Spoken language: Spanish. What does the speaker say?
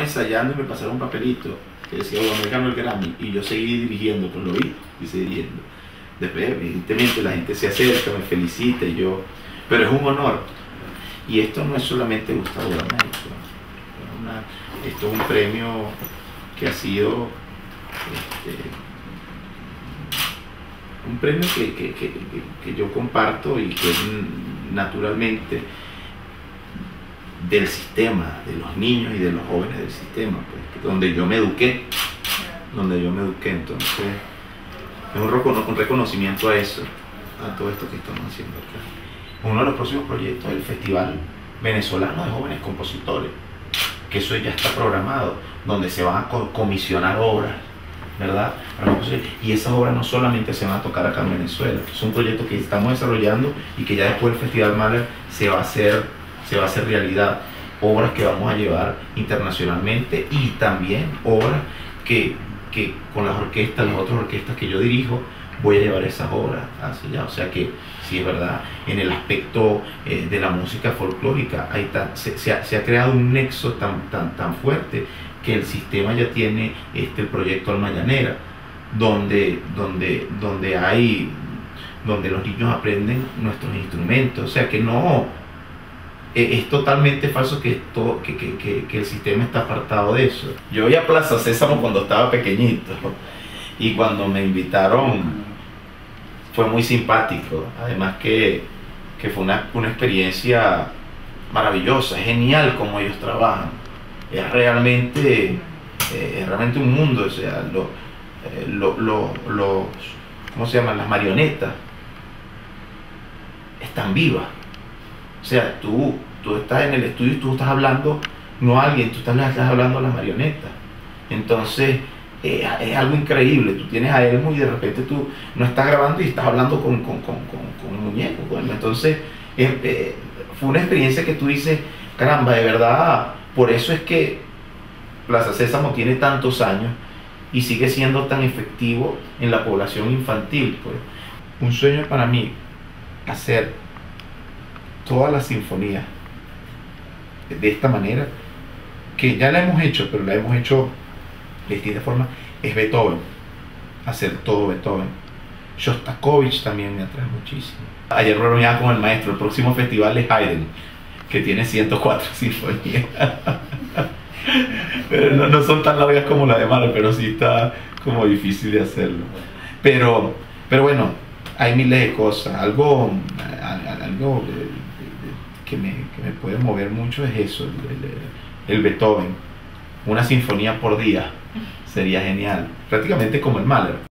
ensayando y me pasaron un papelito que decía, bueno, me ganó el Grammy, y yo seguí dirigiendo, pues lo vi y seguí dirigiendo. Después, evidentemente, la gente se acerca, me felicita, y yo, pero es un honor. Y esto no es solamente Gustavo Dudamel, esto es un premio que ha sido un premio que yo comparto y que naturalmente del sistema, de los niños y de los jóvenes del sistema, pues, donde yo me eduqué, entonces es un reconocimiento a eso, a todo esto que estamos haciendo acá. Uno de los próximos proyectos es el Festival Venezolano de Jóvenes Compositores, que eso ya está programado, donde se van a comisionar obras, ¿verdad? Y esas obras no solamente se van a tocar acá en Venezuela, es un proyecto que estamos desarrollando y que ya después del Festival Mahler se va a hacer realidad. Obras que vamos a llevar internacionalmente, y también obras que con las orquestas, las otras orquestas que yo dirijo, voy a llevar esas obras hacia allá. O sea que sí, es verdad, en el aspecto de la música folclórica se ha creado un nexo tan fuerte, que el sistema ya tiene el proyecto Alma Llanera, donde los niños aprenden nuestros instrumentos. O sea que no es totalmente falso que el sistema está apartado de eso. Yo iba a Plaza Sésamo cuando estaba pequeñito, y cuando me invitaron fue muy simpático. Además que fue una experiencia maravillosa, genial como ellos trabajan. Es realmente un mundo. O sea, ¿cómo se llaman? Las marionetas están vivas. O sea, tú estás en el estudio y tú estás hablando, no a alguien, tú estás hablando a las marionetas. Entonces, es algo increíble. Tú tienes a Elmo y de repente tú no estás grabando y estás hablando con un muñeco. Bueno, entonces, fue una experiencia que tú dices, caramba, de verdad, por eso es que Plaza Sésamo tiene tantos años y sigue siendo tan efectivo en la población infantil, pues. Un sueño para mí, hacer todas las sinfonías de esta manera, que ya la hemos hecho, pero la hemos hecho de distinta forma, es Beethoven. Hacer todo Beethoven. Shostakovich también me atrae muchísimo. Ayer bromeaba con el maestro, el próximo festival es Haydn, que tiene 104 sinfonías. Pero no son tan largas como las de Mahler, pero sí está como difícil de hacerlo. Pero bueno, hay miles de cosas. Algo que me puede mover mucho es eso, el Beethoven. Una sinfonía por día sería genial, prácticamente como el Mahler.